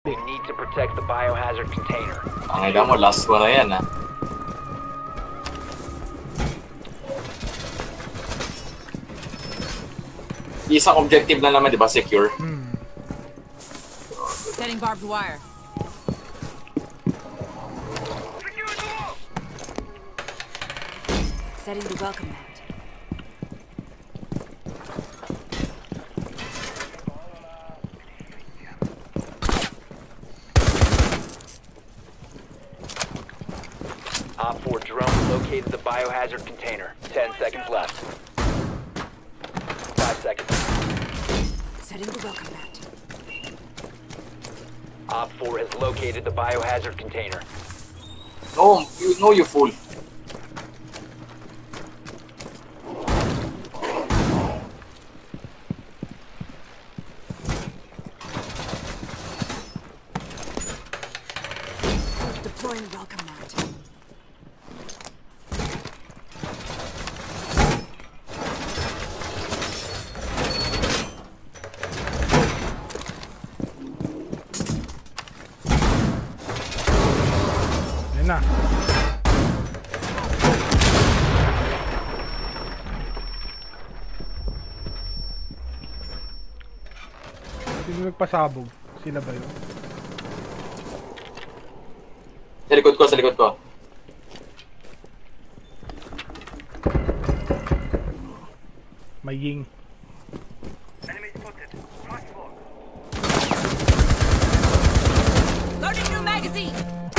You need to protect the biohazard container. Ang ila mo, last one na yan, ha? Isang objective na naman, di ba? Secure. Setting barbed wire. Setting the welcome mat. Op 4 drone located the biohazard container. 10 seconds left. 5 seconds. Setting the welcome mat. Op 4 has located the biohazard container. No, you fool. Deploying welcome mat. Yan na. Sino nagpasabog? Sila ba yun? Sa likod ko, sa likod ko. May ying. Loading new magazine.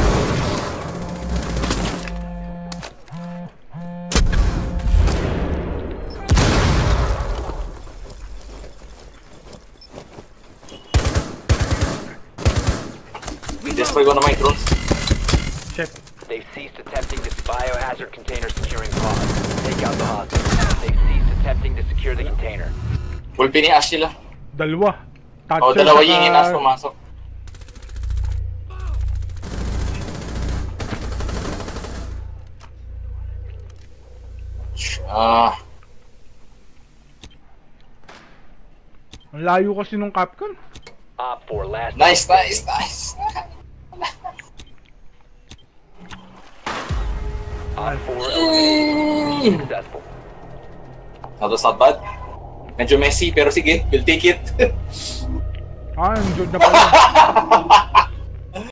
Destroy ko na my drones. Check. They've ceased attempting this biohazard container securing pod. Take out the hostage. They've ceased attempting to secure the container. Full pini-ash sila. Dalawa. O, dalawa yung in-ash pumasok. Ang layo kasi nung Capcom. Op 4 last. Nice, nice, nice. Op 4 eliminated. Successful. That was not bad. Medyo messy, pero sige, we'll take it. Ah, enjoy na pala.